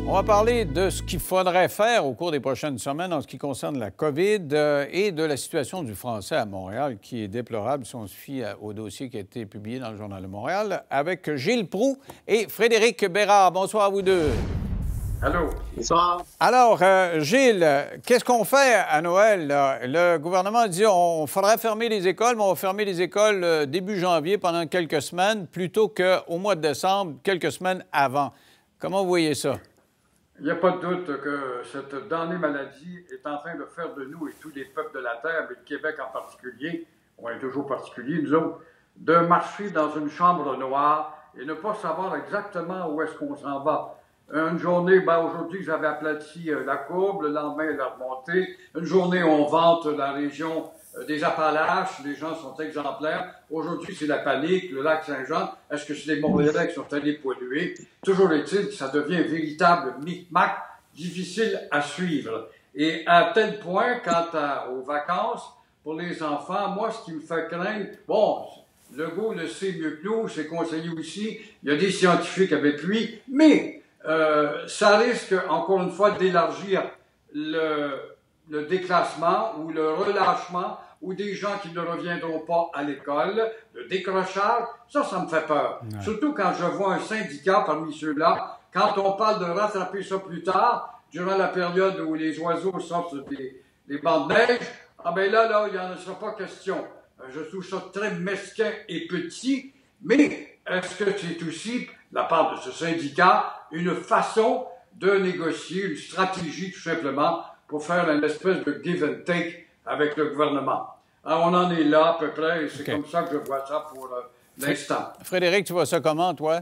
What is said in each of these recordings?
On va parler de ce qu'il faudrait faire au cours des prochaines semaines en ce qui concerne la COVID et de la situation du français à Montréal, qui est déplorable si on se fie au dossier qui a été publié dans le Journal de Montréal, avec Gilles Proulx et Frédéric Bérard. Bonsoir à vous deux. Allô. Bonsoir. Alors, Gilles, qu'est-ce qu'on fait à Noël, là? Le gouvernement dit on faudrait fermer les écoles, mais on va fermer les écoles début janvier pendant quelques semaines, plutôt qu'au mois de décembre, quelques semaines avant. Comment vous voyez ça? Il n'y a pas de doute que cette damnée maladie est en train de faire de nous et tous les peuples de la Terre, mais le Québec en particulier, on est toujours particulier, nous autres, de marcher dans une chambre noire et ne pas savoir exactement où est-ce qu'on s'en va. Une journée, aujourd'hui, j'avais aplati la courbe, le lendemain, elle a remonté. Une journée, on vante la région des Appalaches, les gens sont exemplaires. Aujourd'hui, c'est la panique, le lac Saint-Jean. Est-ce que c'est les Montréalais qui sont allés polluer? Toujours est-il que ça devient un véritable micmac, difficile à suivre. Et à tel point, quant aux vacances, pour les enfants, moi, ce qui me fait craindre, Legault le sait mieux que nous, c'est conseillé aussi, il y a des scientifiques avec lui, mais ça risque, encore une fois, d'élargir le déclassement ou le relâchement ou des gens qui ne reviendront pas à l'école, le décrochage, ça me fait peur. Ouais. Surtout quand je vois un syndicat parmi ceux-là, quand on parle de rattraper ça plus tard, durant la période où les oiseaux sortent des bancs de neige, là, il n'y en sera pas question. Je trouve ça très mesquin et petit, mais est-ce que c'est aussi, de la part de ce syndicat, une façon de négocier, une stratégie tout simplement, pour faire une espèce de give and take avec le gouvernement. Alors, on en est là à peu près, et c'est comme ça que je vois ça pour l'instant. Frédéric, tu vois ça comment, toi?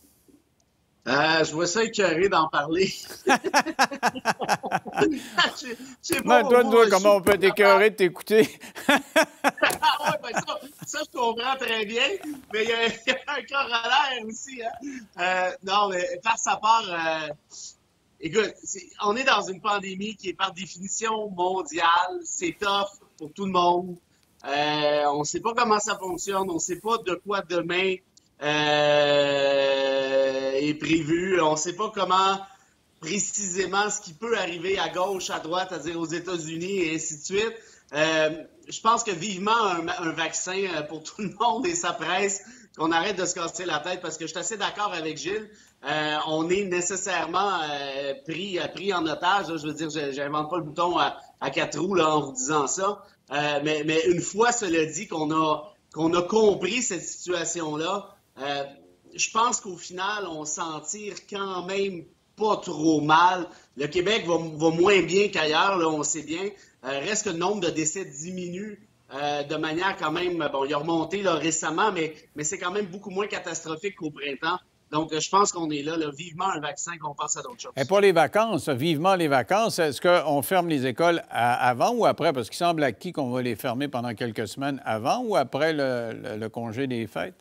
Je vois ça écœuré d'en parler. Toi, comment on peut t'écœurer de t'écouter? Ça, je comprends très bien, mais il y a un corollaire aussi. Non, mais face à part... Écoute, on est dans une pandémie qui est par définition mondiale. C'est tough pour tout le monde. On ne sait pas comment ça fonctionne. On ne sait pas de quoi demain est prévu. On ne sait pas comment précisément ce qui peut arriver à gauche, à droite, c'est-à-dire aux États-Unis et ainsi de suite. Je pense que vivement un vaccin pour tout le monde et ça presse qu'on arrête de se casser la tête parce que je suis assez d'accord avec Gilles. On est nécessairement pris en otage. Là. Je veux dire, j'invente pas le bouton à 4 roues là, en vous disant ça. Mais une fois cela dit qu'on a compris cette situation-là, je pense qu'au final, on s'en tire quand même pas trop mal. Le Québec va moins bien qu'ailleurs, là, on sait bien. Reste que le nombre de décès diminue de manière quand même... il a remonté là, récemment, mais c'est quand même beaucoup moins catastrophique qu'au printemps. Donc, je pense qu'on est là, vivement un vaccin, qu'on passe à d'autres choses. Et pour les vacances, vivement les vacances, est-ce qu'on ferme les écoles avant ou après? Parce qu'il semble acquis qu'on va les fermer pendant quelques semaines avant ou après le congé des fêtes?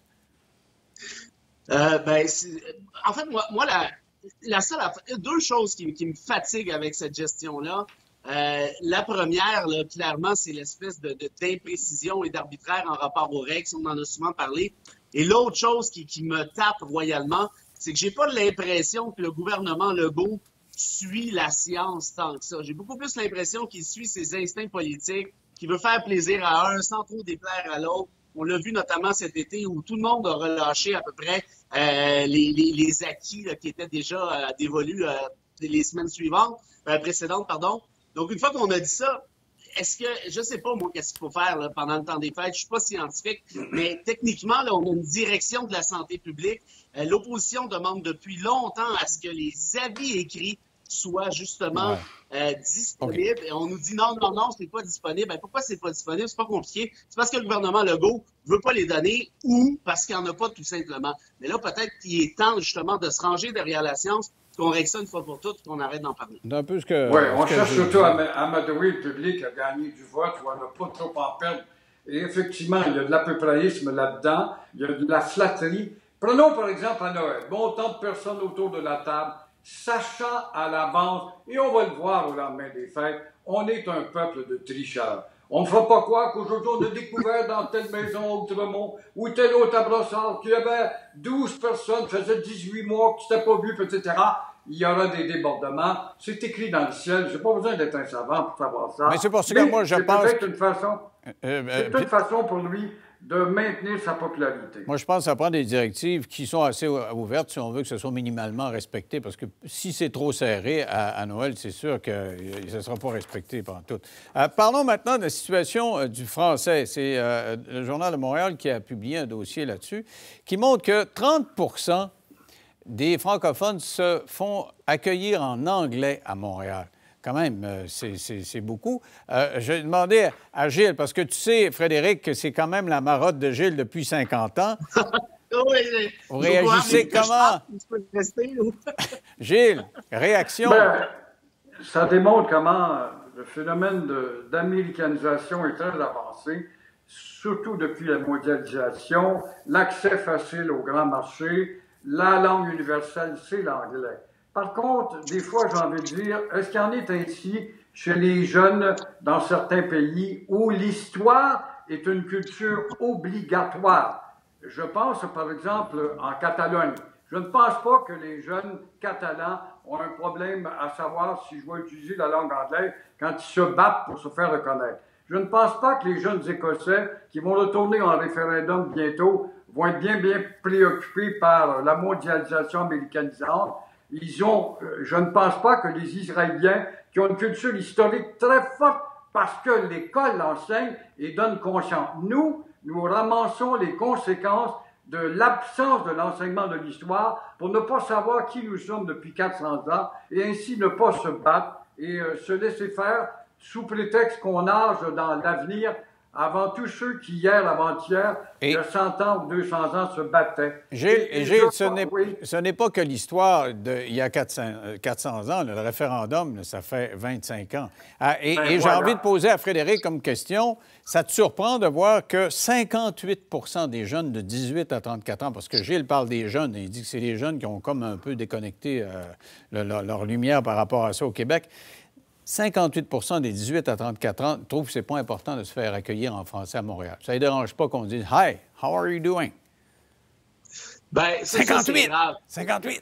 En fait, moi la seule deux choses qui me fatiguent avec cette gestion-là. La première, là, clairement, c'est l'espèce d'imprécision et d'arbitraire en rapport aux règles. On en a souvent parlé. Et l'autre chose qui me tape royalement, c'est que j'ai pas l'impression que le gouvernement Legault suit la science tant que ça. J'ai beaucoup plus l'impression qu'il suit ses instincts politiques, qu'il veut faire plaisir à un sans trop déplaire à l'autre. On l'a vu notamment cet été où tout le monde a relâché à peu près les acquis là, qui étaient déjà dévolus les semaines précédentes. Donc, une fois qu'on a dit ça, est-ce que, je sais pas moi qu'est-ce qu'il faut faire là, pendant le temps des fêtes, je suis pas scientifique, mais techniquement, là, on a une direction de la santé publique. L'opposition demande depuis longtemps à ce que les avis écrits soient justement disponibles. Okay. Et on nous dit non, c'est pas disponible. Pourquoi c'est pas disponible? C'est pas compliqué. C'est parce que le gouvernement Legault veut pas les donner ou parce qu'il y en a pas tout simplement. Mais là, peut-être qu'il est temps justement de se ranger derrière la science, qu'on règle ça une fois pour toutes, qu'on arrête d'en parler. Un peu ce que... Oui, on cherche surtout à amadouer le public à gagner du vote ou à ne pas trop en perdre. Et effectivement, il y a de l'apeupraïsme là-dedans, il y a de la flatterie. Prenons par exemple à Noël, tant de personnes autour de la table, sachant à l'avance, et on va le voir au lendemain des fêtes, on est un peuple de tricheurs. On ne fera pas croire qu'aujourd'hui on a découvert dans telle maison à Outremont ou telle autre à Brossard qu'il y avait 12 personnes, faisait 18 mois qui s'étaient pas vues, etc. il y aura des débordements. C'est écrit dans le ciel. J'ai pas besoin d'être un savant pour savoir ça. Mais c'est pour ça que moi, je pense... C'est peut-être une façon pour lui de maintenir sa popularité. Moi, je pense que ça prend des directives qui sont assez ouvertes si on veut que ce soit minimalement respecté, parce que si c'est trop serré à Noël, c'est sûr que ça ne sera pas respecté pendant tout. Parlons maintenant de la situation du français. C'est le Journal de Montréal qui a publié un dossier là-dessus qui montre que 30 des francophones se font accueillir en anglais à Montréal. Quand même, c'est beaucoup. J'ai demandé à Gilles, parce que tu sais, Frédéric, que c'est quand même la marotte de Gilles depuis 50 ans. Oui, vous réagissez comment? Gilles, réaction? Ben, ça démontre comment le phénomène d'américanisation est très avancé, surtout depuis la mondialisation, l'accès facile au grand marché, la langue universelle, c'est l'anglais. Par contre, des fois, j'ai envie de dire, est-ce qu'il y en est ainsi chez les jeunes dans certains pays où l'histoire est une culture obligatoire? Je pense, par exemple, en Catalogne. Je ne pense pas que les jeunes catalans ont un problème à savoir si je vais utiliser la langue anglaise quand ils se battent pour se faire reconnaître. Je ne pense pas que les jeunes Écossais qui vont retourner en référendum bientôt vont être bien préoccupés par la mondialisation américanisante. Je ne pense pas que les Israéliens, qui ont une culture historique très forte parce que l'école l'enseigne et donne conscience. Nous ramassons les conséquences de l'absence de l'enseignement de l'histoire pour ne pas savoir qui nous sommes depuis 400 ans et ainsi ne pas se battre et se laisser faire sous prétexte qu'on nage dans l'avenir avant tous ceux qui, hier, avant-hier, il y a 100 ans ou 200 ans, se battaient. Gilles, ce n'est pas que l'histoire d'il y a 400 ans. Le référendum, ça fait 25 ans. Et j'ai envie de poser à Frédéric comme question, ça te surprend de voir que 58 des jeunes de 18 à 34 ans, parce que Gilles parle des jeunes, et il dit que c'est les jeunes qui ont comme un peu déconnecté leur lumière par rapport à ça au Québec, 58 des 18 à 34 ans trouvent que c'est pas important de se faire accueillir en français à Montréal. Ça ne les dérange pas qu'on dise « Hi, how are you doing? » Ben, 58! 58!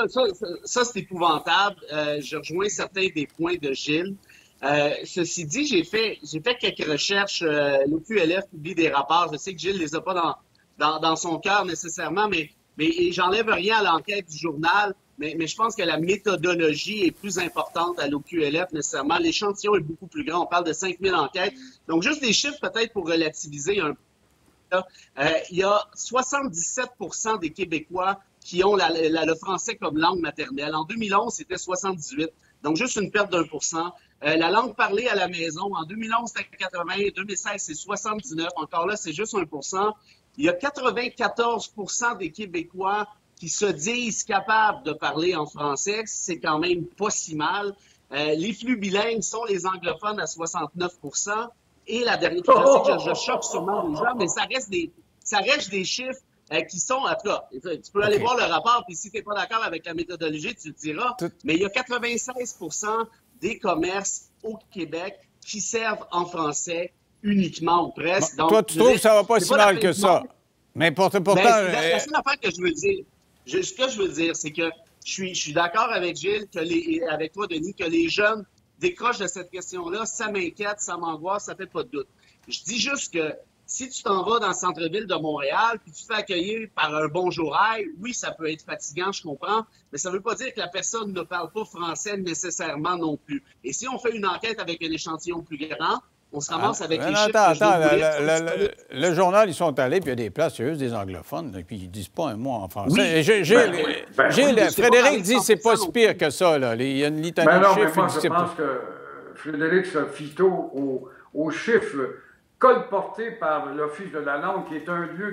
Ça, c'est épouvantable. Je rejoins certains des points de Gilles. Ceci dit, j'ai fait quelques recherches. L'OQLF publie des rapports. Je sais que Gilles ne les a pas dans son cœur nécessairement, mais j'enlève rien à l'enquête du journal. Mais je pense que la méthodologie est plus importante à l'OQLF nécessairement. L'échantillon est beaucoup plus grand. On parle de 5000 enquêtes. Donc, juste des chiffres peut-être pour relativiser un peu. Il y a 77 des Québécois qui ont le français comme langue maternelle. En 2011, c'était 78. Donc, juste une perte d'1%. La langue parlée à la maison, en 2011, c'était 80. En 2016, c'est 79. Encore là, c'est juste 1%. Il y a 94 des Québécois qui se disent capables de parler en français, c'est quand même pas si mal. Les flux bilingues sont les anglophones à 69 Et la dernière, je sais que je choque sûrement les gens, mais ça reste des chiffres qui sont, en tout cas, tu peux aller voir le rapport, puis si tu n'es pas d'accord avec la méthodologie, tu le diras, mais il y a 96 des commerces au Québec qui servent en français uniquement ou presque. Donc, toi, tu trouves que ça va pas si mal que ça? Mais pourtant... la seule affaire que je veux dire... Ce que je veux dire, c'est que je suis d'accord avec Gilles, et avec toi, Denis, que les jeunes décrochent de cette question-là. Ça m'inquiète, ça m'angoisse, ça fait pas de doute. Je dis juste que si tu t'en vas dans le centre-ville de Montréal, puis tu te fais accueillir par un bonjour, oui, ça peut être fatigant, je comprends, mais ça ne veut pas dire que la personne ne parle pas français nécessairement non plus. Et si on fait une enquête avec un échantillon plus grand, on se ramasse avec les chiffres. Attends, le journal, ils sont allés, puis il y a des places, il y a juste des anglophones, puis ils ne disent pas un mot en français. Gilles, Frédéric dit que c'est pas si pire que ça, là. Il y a une litanie de chiffres. Moi, je pense que Frédéric se fie tôt aux chiffres colportés par l'Office de la langue, qui est un lieu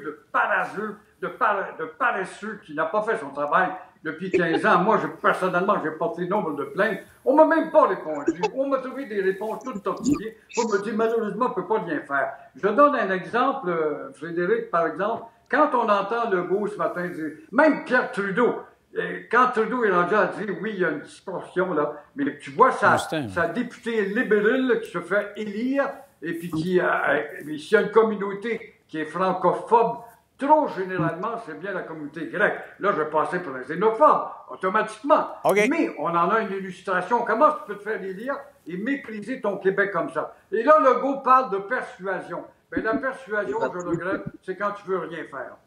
de paresseux qui n'a pas fait son travail depuis 15 ans. Moi, personnellement, j'ai porté nombre de plaintes. On ne m'a même pas répondu. On m'a trouvé des réponses toutes tortillées. On me dit, malheureusement, on ne peut pas rien faire. Je donne un exemple, Frédéric, par exemple. Quand on entend Legault ce matin dire, même Pierre Trudeau, quand Trudeau est rendu à dire, oui, il y a une distorsion, là, mais tu vois sa députée libérale qui se fait élire, et puis s'il y a une communauté qui est francophobe, Trop généralement, c'est bien la communauté grecque. Là, je vais passer pour un xénophobe, automatiquement. Okay. Mais on en a une illustration. Comment tu peux te faire élire et mépriser ton Québec comme ça? Et là, Legault parle de persuasion. Mais la persuasion, je le regrette, c'est quand tu veux rien faire.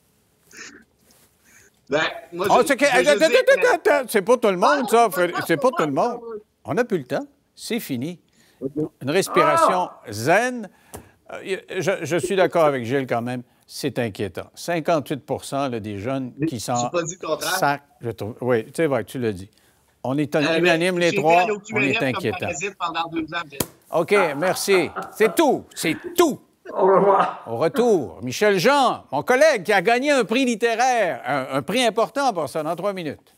Ben, moi, c'est pas tout le monde, ça. C'est pas tout le monde. On n'a plus le temps. C'est fini. Une respiration zen. Je suis d'accord avec Gilles quand même. C'est inquiétant. 58 là, des jeunes qui s'en sacent. Oui, c'est vrai, tu l'as dit. On est unanimes, les trois. On est inquiétant. OK, merci. C'est tout. C'est tout. Au revoir. Au retour, Michel Jean, mon collègue qui a gagné un prix littéraire, un prix important pour ça, dans 3 minutes.